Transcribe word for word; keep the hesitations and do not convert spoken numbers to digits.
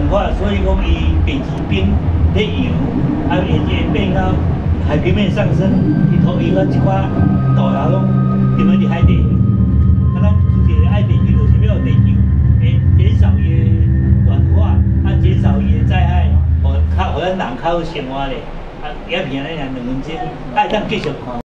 化，所以讲伊北极冰在扬，啊，会会变到海平面上升，伊土伊个一寡大楼拢沉伫海底。啊，咱自己爱研究就是要地球，诶，减少伊的暖化，啊，减少伊的灾害，互较互咱人较好生活咧。啊，影片咧两分钟，爱当继续看。